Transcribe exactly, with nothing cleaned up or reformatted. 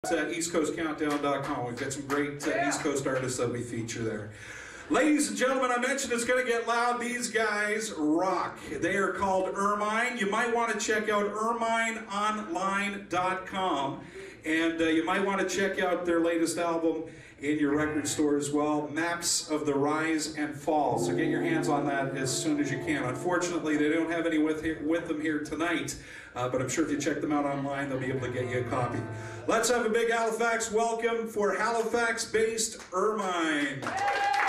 at uh, east coast countdown dot com. We've got some great uh, East Coast artists that we feature there. Ladies and gentlemen, I mentioned it's going to get loud. These guys rock. They are called Ermine. You might want to check out ermine online dot com. And uh, you might want to check out their latest album in your record store as well, Maps of the Rise and Fall. So get your hands on that as soon as you can. Unfortunately, they don't have any with, here, with them here tonight, uh, but I'm sure if you check them out online, they'll be able to get you a copy. Let's have a big Halifax welcome for Halifax-based Ermine.